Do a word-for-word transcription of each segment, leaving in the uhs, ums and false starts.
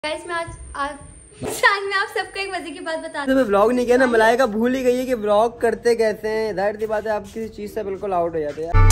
Guys मैं आज आज आज मैं आप सबको एक मजे की बात बता तो मैं व्लॉग नहीं किया ना, मलाइका भूल ही गई है कि व्लॉग करते कैसे हैं। जाहिर सी बात है आप किसी चीज से बिल्कुल आउट हो जाते हैं।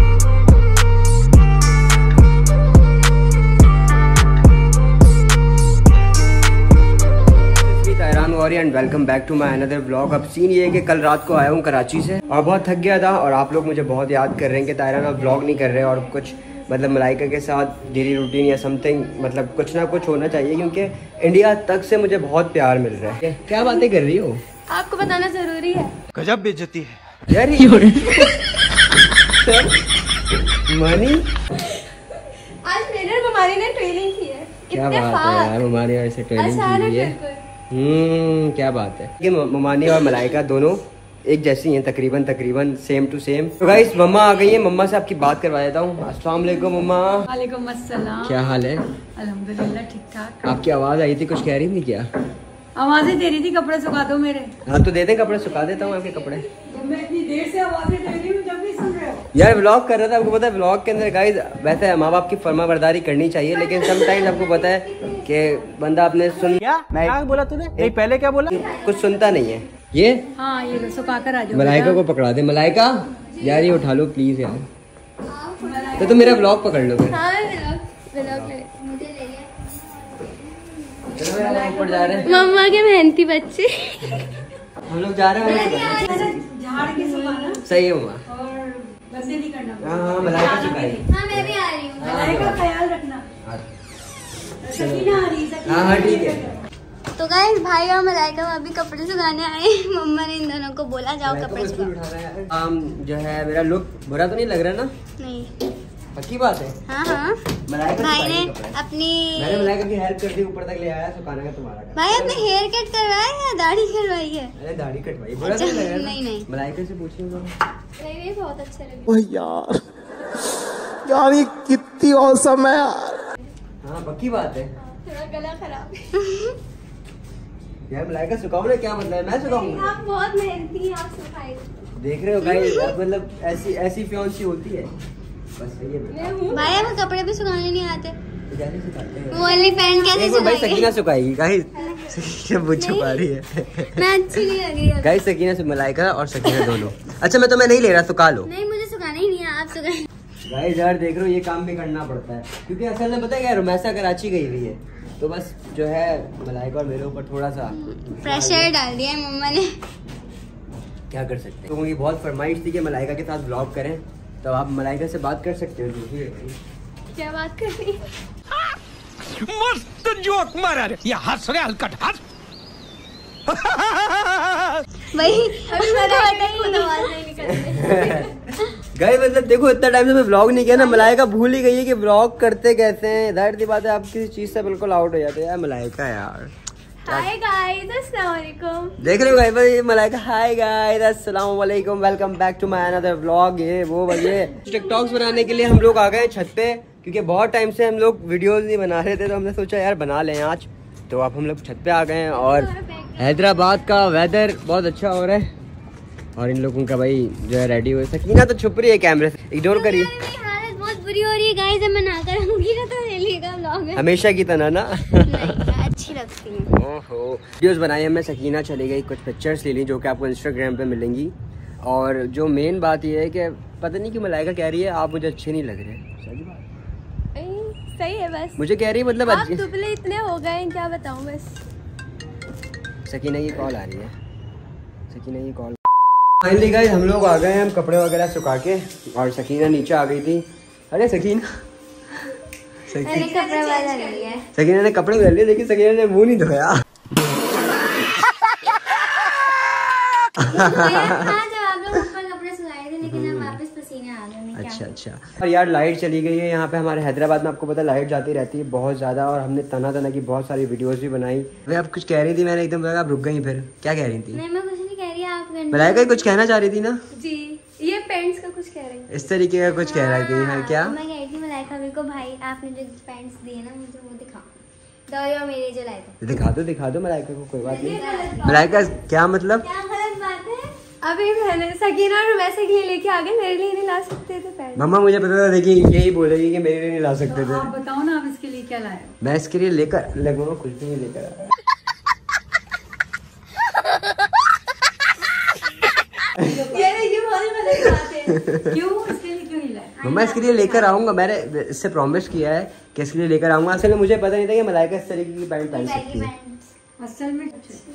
And welcome back to my another vlog. अब सीन ये है कि कल रात को आया हूँ कराची से और बहुत थक गया था और आप लोग मुझे बहुत याद कर रहे हैं कि तायरान आप व्लॉग नहीं कर रहे और कुछ मतलब मलाइका के साथ डेली रूटीन या समथिंग मतलब कुछ ना कुछ होना चाहिए, क्योंकि इंडिया तक से मुझे बहुत प्यार मिल रहा है। क्या बातें कर रही हो? आपको बताना जरूरी है। गजब बेइज्जती है यार मनी आज मेरे और ममानी ने ट्रेनिंग की है। क्या बात है यार, ममानी ऐसे ट्रेनिंग की है। हम्म क्या बात है कि ममानी और मलाइका दोनों एक जैसी हैं, तकरीबन तकरीबन सेम टू सेम। तो गाइस मम्मा आ गई है, मम्मा से आपकी बात करवा देता हूँ। अस्सलाम वालेकुम मम्मा। वालेकुम अस्सलाम। क्या हाल है? अल्हम्दुलिल्लाह ठीक ठाक। आपकी आवाज आई थी, कुछ कह रही थी क्या? आवाजें दे रही थी कपड़े सुखा दो मेरे। हाँ तो दे दें, कपड़े सुखा देता हूँ आपके कपड़े। मैं इतनी देर से आवाजें दे रही हूँ जब भी सुन रहे हो। यार व्लॉग कर रहा था, आपको पता है व्लॉग के अंदर गाइस वैसे माँ बाप की फर्मा बरदारी करनी चाहिए, लेकिन समटाइम्स आपको पता है कि बंदा अपने सुन क्या मैं क्या बोला तूने? नहीं पहले क्या बोला? कुछ सुनता नहीं है। ये हाँ ये लो सुखा कर आ जाओ। मलाइका को पकड़ा दे। मलाइका यार ये उठा लो प्लीज यार। तो तुम मेरा व्लॉग पकड़ लो। हाँ व्लॉग व्लॉग ले मुझे ले लिया। चलो यार हम ऊपर जा रहे हैं। मम्मा के मेहनती बच्चे। हम लोग जा रहे हैं। झाड़ के सुखाना सही है मम्मा। और गंदे नहीं करना। हाँ हाँ मलाइका सुखाएगी। हाँ मैं भी आ रही हूँ। मलाई का ख्याल रखना। सकीना आ रही है। हाँ हाँ ठीक है। तो गाइस भाई और मलाइका अभी कपड़े सुखाने आए। मम्मा ने इन दोनों को बोला जाओ कपड़े सुखाओ। हम जो है मेरा लुक बुरा तो नहीं लग रहा ना? नहीं पक्की बात है। हाँ हाँ मलाइका भाई ने कपड़े। अपनी मैंने मलाइका की हेल्प कर दी, ऊपर तक ले आया सुखाने का तुम्हारा का। भाई अपने हेयर कट करवाया या दाढ़ी करवाई है? अरे दाढ़ी कटवाई। बुरा अच्छा, तो नहीं लग रहा ना? नहीं नहीं मलाइका से पूछिए। नहीं बहुत अच्छे लगे यार यार ये कितनी औसम है यार। हाँ पक्की बात है। थोड़ा गला खराब। यार मलाइका सुखाओ ना, क्या मतलब है मैं सुखाऊंगा? आप बहुत मेहनती हैं, आप सुखाए। देख रहे हो गाइस मतलब ऐसी ऐसी फियांसी होती है बस ये है। भाई हमें कपड़े भी सुखाने नहीं आते तो कैसे सुखाते हैं? वो वाली पैंट कैसे एक बार भाई सुखाएगी? सकीना सुखाएगी गाइस। सकीना मुझ छुपा रही है। मैं अच्छी नहीं लग रही है। गाइस सकीना से मलाइका और सकीना दोनों। अच्छा मैं तुम्हें नहीं ले रहा, सुखा लो। नहीं मुझे सुखाना ही नहीं है, आप सुखाए। गाइस यार देख रहे हो ये काम भी करना पड़ता है, क्योंकि असल में पता है क्या, रुमैसा कराची गई हुई है तो बस जो है मलाइका और मेरे ऊपर थोड़ा सा प्रेशर डाल दिया है मम्मा ने। क्या कर सकते हैं। तो उनकी बहुत फरमाइश थी कि मलाइका के साथ ब्लॉग करें, तो आप मलाइका से बात कर सकते हो। क्या बात कर रही है? मस्त जोक मारा रे। ये हंस रहे हलकट हंस। भाई अभी मैंने खुद आवाज नहीं निकलती। गाइस मतलब देखो इतना टाइम से मैं व्लॉग नहीं किया ना, मलाइका भूल ही गई है कि व्लॉग करते कैसे हैं। जाहिर सी बात है आप किसी चीज से बिल्कुल आउट हो जाते हैं। यार मलाइका यार। हाय गाइस अस्सलाम वालेकुम। देख रहे हो गाइस ये मलाइका। हाय गाइस अस्सलाम वालेकुम, welcome back to my another vlog. ये वो ये टिकटॉक्स बनाने के लिए हम लोग आ गए छत पे, क्योंकि बहुत टाइम से हम लोग वीडियोस नहीं बना रहे थे, तो हमने सोचा यार बना लें आज। तो अब हम लोग छत पे आ गए हैं और हैदराबाद का वेदर बहुत अच्छा हो रहा है और इन लोगों का भाई जो है रेडी हुए। सकीना तो छुप रही है कैमरे से, इग्नोर करिए। हालत बहुत बुरी हो रही है गाइस, मैं ना करूंगी ना तो ले लीजिएगा व्लॉग में। हमेशा की तरह ना। नहीं अच्छी लगती है। ओहो वीडियोस बनाई हमने। सकीना चली गई, कुछ पिक्चर्स ले ली जो कि आपको इंस्टाग्राम पे मिलेंगी। और जो मेन बात ये है कि पता नहीं क्यों मलाइका कह रही है आप मुझे अच्छे नहीं लग रहे। सही बात सही है बस। मुझे कह रही है मतलब आप दुबले इतने हो गए क्या बताऊं बस। सकीना की कॉल आ रही है। सकीना की कॉल। फाइनली गाइस हम लोग आ गए हैं, हम कपड़े वगैरह सुखा के, और सकीना नीचे आ गई थी। अरे सकीना मैंने कपड़ा वाला ले लिया है। सकीना ने कपड़े ले लिए, लेकिन सकीना ने मुंह नहीं धोया। हाँ जब आप लोग ऊपर कपड़े सुखाए थे, लेकिन अब वापस पसीने आ गए। अच्छा अच्छा। और यार लाइट चली गई है यहाँ पे हमारे हैदराबाद में, आपको पता है लाइट जाती रहती है बहुत ज्यादा, और हमने तना तना की बहुत सारी वीडियोस भी बनाई। वे आप कुछ कह रही थी, मैंने एकदम लगा आप रुक गई। फिर क्या कह रही थी? नहीं मैं कुछ नहीं कह रही, आप मलाइका कुछ कहना चाह रही थी ना जी। ये पेंट्स का कुछ कह रही है इस तरीके का कुछ कह रही थी। हाँ क्या मैं कह रही थी मलाइका मेरे को भाई आपने जो पेंट्स दिए ना मुझे वो दिखाओ, दौरे और मेरे जो लाए थे दिखा दो दिखा दो मलाइका को, कोई बात नहीं। मलाइका क्या मतलब क्या गलत बात है? अभी मैंने सकीना और वैसे के लिए लेके आ गए, मेरे लिए नहीं ला सकते थे पेंट। मम्मा मुझे पता था, देखिए यही बोलेगी कि मेरे लिए नहीं ला सकते थे। आप बताओ ना आप इसके लिए क्या लाया? मैं इसके लिए लेकर लगभग कुछ भी नहीं लेकर आया। क्यों इसके लिए क्यों नहीं लाया? मम्मा इसके लिए लेकर आऊंगा, मैंने इससे प्रॉमिस किया है कि इसके लिए लेकर आऊंगा। असल में मुझे पता नहीं था कि मलाइका इस तरीके की पैंट पहन सकती है। असल में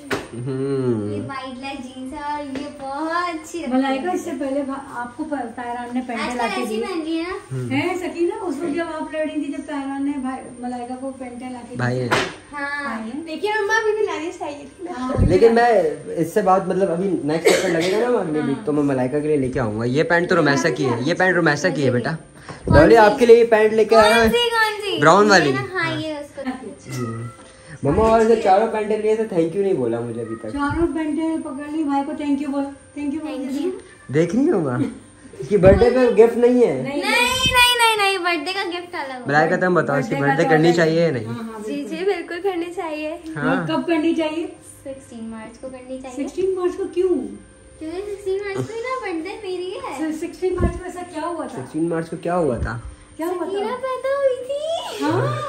ये वाइट लाइट जीन्स है और ये बहुत अच्छी लगती है। मलाइका इससे पहले भा- आपको तायरान ने पैंट ला के दी पहन रही है ना। है सकीना, उस वक्त जब आप लड़ी थी, जब तायरान ने भाई मलाइका को पैंट ला के दी। भाई है। हाँ लेकिन अम्मा अभी भी लानी चाहिए थी ना। हाँ, लेकिन मैं इससे बाद मतलब अभी नेक्स्ट चक्कर लगेगा ना अगले वीक, तो मैं मलाइका के लिए लेके आऊंगा। ये पैंट तो रोमैसा की है, ये पैंट रोमैसा की है बेटा। डॉली आपके लिए ये पैंट लेके आया कौन है सी कौन सी ब्राउन वाली। ये ना, हाँ ये उसको मम्मा और जो चारों पैंटे लिए थे थैंक यू नहीं बोला मुझे अभी तक। चारों पैंटें पकड़ ली, भाई को थैंक यू बोल। Thank you thank you. देख रही हो माँ, इसकी बर्थडे पे गिफ्ट नहीं है। नहीं नहीं नहीं नहीं बर्थडे का गिफ्ट अलग मलाइका तुम बताओ इसकी बर्थडे करनी चाहिए या नहीं? जी जी बिल्कुल करनी चाहिए। हाँ कब करनी चाहिए? सोलह मार्च को करनी चाहिए। सोलह मार्च को क्यों? क्योंकि सोलह मार्च को ही ना बर्थडे मेरी है। सोलह मार्च को ऐसा क्या हुआ था? सोलह मार्च को क्या हुआ था? क्या हुआ हीरा था? पैदा हुई थी।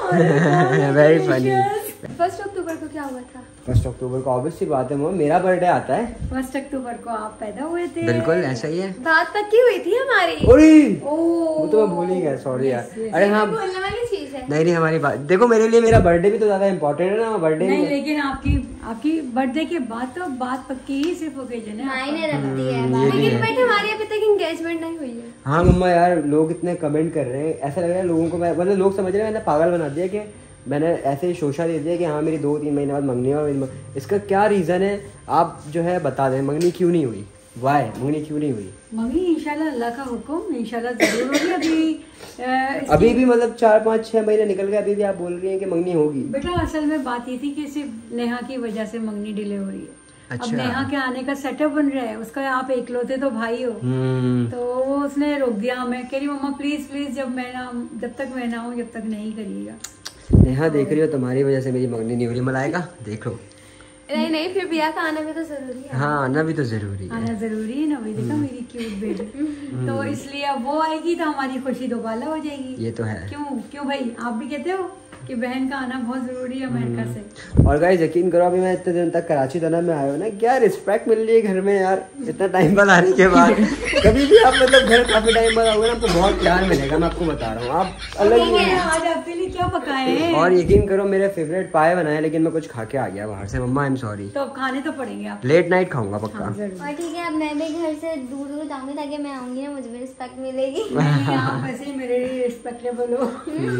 हाँ, वेरी फनी। फर्स्ट अक्टूबर को क्या हुआ था? फर्स्ट अक्टूबर को ऑब्वियस सी बात है मम्मा, मेरा बर्थडे आता है। फर्स्ट अक्टूबर को आप पैदा हुए थे। बिल्कुल ऐसा ही है। बात पक्की हुई थी हमारी। ओए ओ वो तो मैं भूल ही गया, सॉरी यार। अरे हाँ बोलने वाली चीज है। नहीं नहीं हमारी बात देखो, मेरे लिए मेरा बर्थडे भी तो ज्यादा इम्पोर्टेंट है ना। बर्थडे नहीं, लेकिन आपकी आपकी बर्थडे के बाद तो बात पक्की ही सिर्फ ओकेजन है। मायने रखती है। ये भी लेकिन है। बट हमारी अभी तक एंगेजमेंट नहीं हुई है। हाँ मम्मा यार, लोग इतने कमेंट कर रहे हैं, ऐसा लग रहा है लोगों को, मैं मतलब लोग समझ रहे हैं मैंने पागल बना दिया कि मैंने ऐसे ही शोशा दे दिया कि हाँ मेरी दो तीन महीने बाद मंगनी है। और मेरी मंग- इसका क्या रीज़न है आप जो है बता दें, मंगनी क्यों नहीं हुई? वाई मंगनी क्यों नहीं हुई? मम्मी इंशाल्लाह अल्लाह का हुक्म, इंशाल्लाह जरूर होगी। अभी अ, इसकी- अभी भी मतलब चार पाँच छह महीने निकल गए, अभी भी आप बोल रही हैं कि मंगनी होगी। बेटा असल में बात ये थी कि सिर्फ नेहा की वजह से मंगनी डिले हो रही है। अच्छा। अब नेहा के आने का सेटअप बन रहा है, उसका आप एकलौते तो भाई हो, हम्म तो वो उसने रोक दिया। मैं कह रही मम्मा प्लीज प्लीज जब मैं ना जब तक मैं ना हूँ जब तक नहीं करिएगा। नेहा देख रही हो, तुम्हारी वजह से मेरी मंगनी नहीं हो रही। मलाइका देख लो। नहीं नहीं फिर बिया का आना भी तो जरूरी है। हाँ आना भी तो जरूरी है। आना जरूरी है ना भाई, देखा मेरी क्यूट बेटी। तो इसलिए अब वो आएगी तो हमारी खुशी दोबारा हो जाएगी। ये तो है। क्यों क्यों भाई, आप भी कहते हो कि बहन का आना बहुत जरूरी है अमेरिका से। और गाइस यकीन करो, अभी मैं इतने दिन तक कराची तना में आया हूँ ना, क्या रिस्पेक्ट मिल रही है घर में यार, इतना टाइम बाद आने के बाद। कभी भी आप मतलब घर काफी टाइम बाद आओगे ना, आपको बहुत प्यार मिलेगा, मैं आपको बता रहा हूँ। आप अलग ही हैं। आज आपके लिए क्या पकाए हैं? और यकीन करो मेरे फेवरेट पाए बनाए, लेकिन मैं कुछ खा के आ गया बाहर से। मम्मा आई एम सॉरी, तो अब खाने तो पड़ेंगे आप। लेट नाइट खाऊंगा पक्का। हाँ, जरूर। और ठीक है, अब मैं भी घर से दूर दूर जाऊंगी ताकि मैं आऊंगी ना, मुझे भी रिस्पेक्ट मिलेगी। नहीं, आप वैसे ही मेरे लिए रिस्पेक्टेबल हो।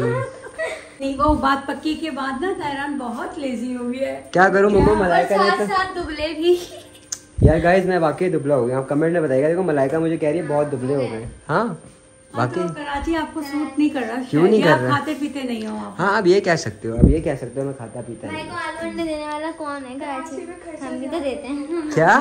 नहीं, वो बात पक्की के बाद ना तायरान बहुत लेजी हो गया है। क्या करूँ मम्मा, मलाइका ने साथ तो साथ दुबले भी। यार गाइस मैं वाकई दुबला हो गया। आप कमेंट में बताइएगा। देखो मलाइका मुझे कह रही है बहुत दुबले हो गए। हाँ हाँ, वाकई। तो कराची आपको सूट नहीं कर रहा, क्यों नहीं शायद कर आप रहा? खाते पीते नहीं हो आप। हाँ अब ये कह सकते हो, अब ये कह सकते हो मैं खाता पीता भाई नहीं। को आलू अंडे देने वाला कौन है कराची में? हम भी तो देते हैं। क्या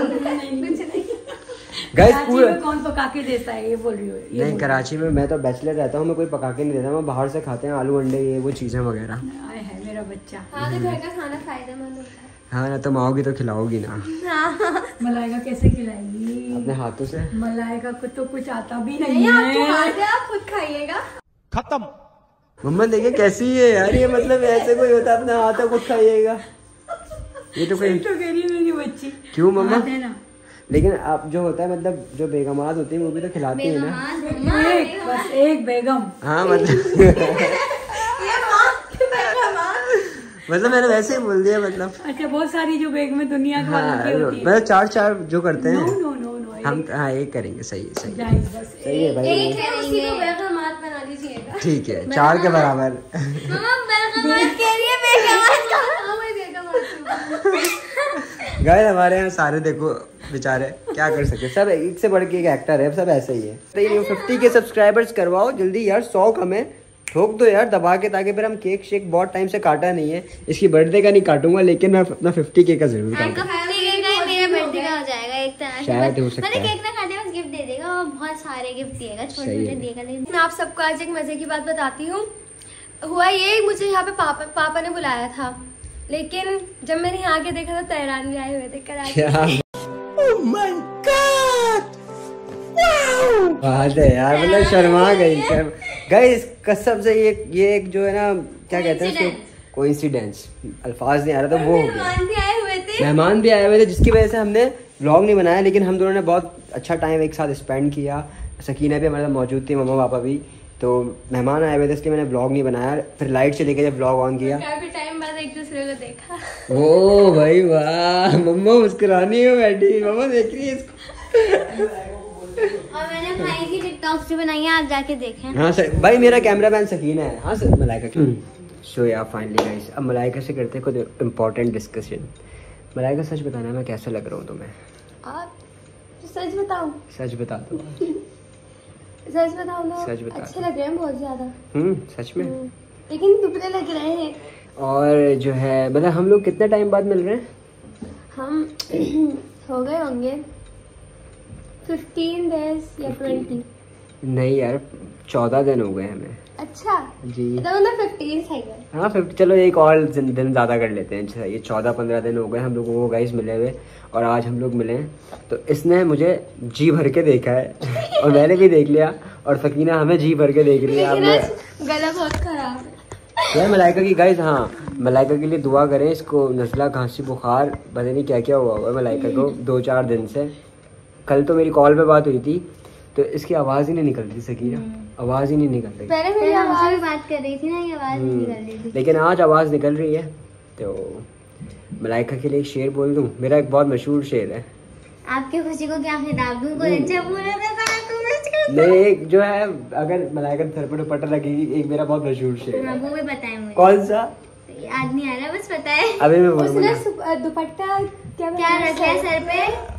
गाइस कराची पूरा में कौन पका के देता है, ये बोल रही हो? ये नहीं, बोल कराची में मैं तो बैचलर रहता हूँ, मैं कोई पका के नहीं देता, मैं बाहर से खाते हैं आलू अंडे ये वो चीजें वगैरह। रही हो। आए है मेरा बच्चा। हाँ तो घर का खाना फायदेमंद होता है। हाँ ना, तुम आओगी तो खिलाओगी ना मलाइका कैसे खिलाएगी? अपने हाथों से। मलाइका को तो कुछ आता भी नहीं नहीं आपको है। हाथ है, आप खुद खाइएगा। खत्म। मम्मा देखिए कैसी है यार ये, मतलब ऐसे कोई होता अपने हाथों खुद खाइएगा, ये तो कोई। तो कह रही मेरी बच्ची। क्यों मम्मा? हाथ है ना। लेकिन अब जो होता है मतलब जो बेगमात होती है वो भी तो खिलाती है ना। एक बस एक बेगम। हाँ मतलब मतलब मैंने वैसे ही बोल दिया मतलब। अच्छा, बहुत सारी जो बेग में दुनिया का हाँ की होती है। मतलब चार चार जो करते नो हैं नो नो नो हम। हाँ एक करेंगे, सही है सही है जायज बस। सही है भाई। एक है उसी को बेगमात बना लीजिएगा। ठीक है चार के बराबर। मम्मा बेगमात कह रही है, बेगमात हाँ मैं बेगमात हूँ। गाइस हमारे यहाँ सारे देखो बेचारे क्या कर सकते हैं, सब एक से बढ़ के एक एक्टर है, सब ऐसे ही है। फिफ्टी के सब्सक्राइबर्स करवाओ जल्दी यार, सौ हमें ठोक दो यार दबा के, ताकि फिर हम केक शेक बहुत टाइम से काटा नहीं है। इसकी बर्थडे का नहीं काटूंगा, लेकिन मैं अपना फिफ्टी के का जरूर काटूंगा। मेरा बर्थडे का हो जाएगा एक तरह से। शायद हो सकता मतलब है। केक ना खाते बस गिफ्ट दे देगा, और बहुत सारे गिफ्ट देगा, छोटे सही छोटे है। देगा। लेकिन मैं आप सबको आज एक मजे की बात बताती हूँ। हुआ ये, मुझे यहाँ पे पापा पापा ने बुलाया था, लेकिन जब मैंने यहाँ के देखा तो तैरान भी आए हुए थे कराची। क्या बात है यार, मतलब शर्मा गई। गाइस कसम से ये ये एक जो है ना क्या कहते हैं इसको, कोइंसिडेंस, अल्फाज नहीं आ रहा था, वो हो गया। मेहमान भी आए हुए थे मेहमान भी आए हुए थे जिसकी वजह से हमने व्लॉग नहीं बनाया, लेकिन हम दोनों ने बहुत अच्छा टाइम एक साथ स्पेंड किया। सकीना भी हमारे साथ मौजूद थी, मम्मा पापा भी, तो मेहमान आए हुए थे इसलिए मैंने व्लॉग नहीं बनाया। फिर लाइट चले गए जब व्लॉग ऑन किया, काफी टाइम बाद एक दूसरे को देखा। ओ भाई वाह, मम्मा मुस्कुरानी है बैठी, मम्मा देख रही है इसको। और मैंने भाई की टिकटॉक्स भी बनाई है, आप जाके देखें। हाँ सर, भाई मेरा कैमरामैन सकीना है। हाँ सर, मलाइका। सो या फाइनली गाइस, अब मलाइका से करते हैं कुछ इम्पोर्टेंट डिस्कशन। मलाइका सच बताना मैं कैसा लग रहा हूँ तुम्हें? आप सच बताऊं? सच बता दो। सच बताऊं ना, सच बता अच्छे लग रहे हैं बहुत ज्यादा। हम्म सच में? लेकिन दुबले लग रहे हैं। और जो है मतलब हम लोग कितने टाइम बाद मिल रहे हैं? हम हो गए होंगे फिफ्टीन डेज या ट्वेंटी। नहीं यार, चौदह दिन हो गए हमें। अच्छा जी, तो मतलब फिफ्टीन सही है। हाँ फिफ्टी, चलो एक और दिन दिन ज़्यादा कर लेते हैं। अच्छा, ये चौदह पंद्रह दिन हो गए हम लोगों को गाइस मिले हुए, और आज हम लोग मिले हैं तो इसने मुझे जी भर के देखा है और मैंने भी देख लिया, और सकीना हमें जी भर के देख लिया। गला बहुत खराब है यार मलाइका की गाइस, हाँ मलाइका के लिए दुआ करें, इसको नज़ला, खांसी, बुखार, पता नहीं क्या क्या हुआ हुआ है मलाइका को दो चार दिन से। कल तो मेरी कॉल पे बात हुई थी तो इसकी आवाज़ ही नहीं निकल रही सकीना, आवाज़ ही नहीं निकल रही। पहले मेरी हमसे आवाज भी बात कर रही थी ना, ये आवाज नहीं निकल रही थी। लेकिन आज आवाज़ निकल रही है। तो मलाइका के लिए एक शेर बोल दूं, मेरा एक बहुत मशहूर शेर है। आपकी खुशी को क्या खिताब दूं, कोई अच्छा पूरा नहीं, एक जो है, अगर मलाइका सर पर दुपट्टा लगेगी, एक मेरा बहुत मशहूर शेर है। वो भी बताए मुझे। कौन सा? याद नहीं आ रहा, बस पता है। अभी मैं उसने बोलूंगा। सु- दुपट्टा क्या क्या रखा है सर पे?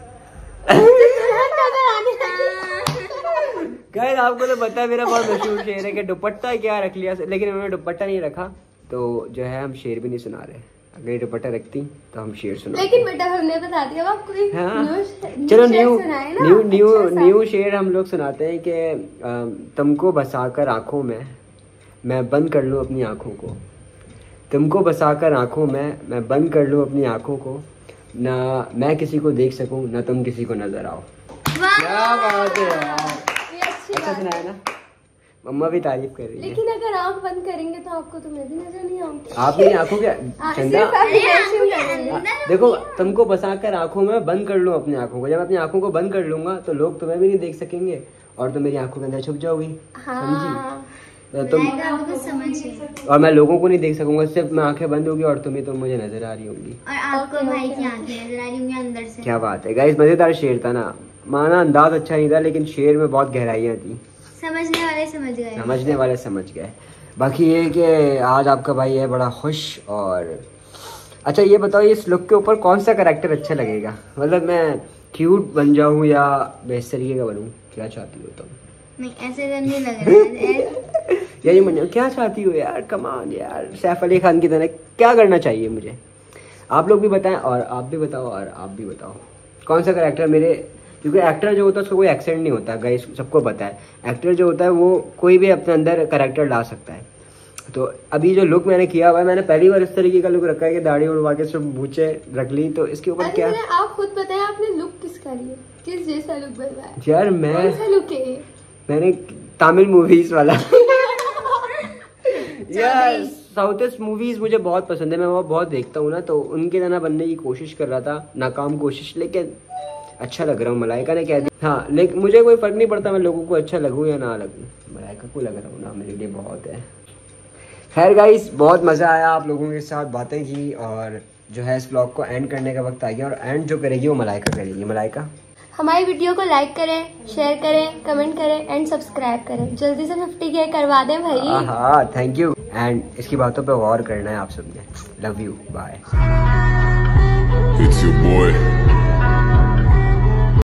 गाइस आपको तो पता है मेरा बहुत मशहूर शेर है कि दुपट्टा क्या रख लिया, लेकिन उन्होंने दुपट्टा नहीं रखा, तो जो है हम शेर भी नहीं सुना रहे। अगर ये दुपट्टा रखती तो हम शेर सुना। लेकिन बेटा हमने बता दिया, अब आपको एक हाँ। न्यू- चलो शेर न्यू सुनाए ना, न्यू न्यू अच्छा सा। न्यू शेर हम लोग सुनाते हैं कि अ, तुमको बसाकर आंखों में मैं बंद कर लूं अपनी आंखों को, तुमको बसाकर आंखों में मैं बंद कर लूं अपनी आंखों को, ना मैं किसी को देख सकूं ना तुम किसी को नजर आओ। क्या बात है यार, ये अच्छी अच्छा बात सुनाया ना, मम्मा भी तारीफ कर रही है। लेकिन अगर आंख बंद करेंगे तो आपको तो मैं भी नजर नहीं आऊंगी। आप मेरी आंखों के हाँ, चंदा, सिर्फ आप रिएक्शन करेंगे। आ, देखो तुमको बसाकर आंखों में बंद कर लूं अपनी आंखों को, जब अपनी आंखों को बंद कर लूंगा तो लोग तुम्हें भी नहीं देख सकेंगे और तुम मेरी आंखों के अंदर छुप जाओगी। हाँ तो तुम आपको समझिए। और मैं लोगों को नहीं देख सकूंगा, सिर्फ मैं आंखें बंद होगी और तुम्हें तुम तो मुझे नजर आ रही होंगी। और आपको भाई की आंखें नजर आ रही होंगी अंदर से। क्या बात है गाइस, मजेदार शेर था ना, माना अंदाज अच्छा नहीं था लेकिन शेर में बहुत गहराइयां थी। समझने वाले समझ गए, समझने वाले समझ गए। बाकी ये कि आज आपका भाई है बड़ा खुश। और अच्छा ये बताओ, इस लुक के ऊपर कौन सा कैरेक्टर अच्छा लगेगा? मतलब मैं क्यूट बन जाऊं या बेस तरीके का बनूं, क्या चाहती हो तुम? नहीं ऐसे तो नहीं लग रहा है। यही मन क्या चाहती हो यार? कमान यार, सैफ अली खान की तरह क्या करना चाहिए मुझे? आप लोग भी बताएं और आप भी बताओ और आप भी बताओ कौन सा कैरेक्टर मेरे, क्योंकि एक्टर जो होता है उसका कोई एक्सेंट नहीं होता गाइस, सबको पता है। एक्टर जो होता है वो कोई भी अपने अंदर कैरेक्टर ला सकता है। तो अभी जो लुक मैंने किया हुआ है, मैंने पहली बार इस तरीके का लुक रखा है कि दाढ़ी उड़वा के सब मूछे रख ली, तो इसके ऊपर क्या? अरे आप खुद बताएं, आपने लुक किसका लिया, किस जैसा लुक बनवाया? यार मैं कौन सा लुक है ये? मैंने तमिल मूवीज वाला यार साउथ मूवीज मुझे बहुत पसंद है, मैं वो बहुत देखता हूँ ना, तो उनके तरह बनने की कोशिश कर रहा था, नाकाम कोशिश, लेकिन अच्छा लग रहा हूँ। मलाइका ने कह दिया हाँ, लेकिन मुझे कोई फर्क नहीं पड़ता मैं लोगों को अच्छा लगूँ या ना लगूँ, मलाइका को लग रहा हूँ ना, मेरे लिए बहुत है। खैर गाइस, बहुत मज़ा आया आप लोगों के साथ बातें की, और जो है इस ब्लॉग को एंड करने का वक्त आ गया, और एंड जो करेगी वो मलाइका करेगी। मलाइका हमारी वीडियो को लाइक करें, शेयर करें, कमेंट करें एंड सब्सक्राइब करें। जल्दी से फिफ्टी के करवा दें भाई। हाँ थैंक यू, एंड इसकी बातों पे गौर करना है आप सबने। Love you, bye. It's your boy.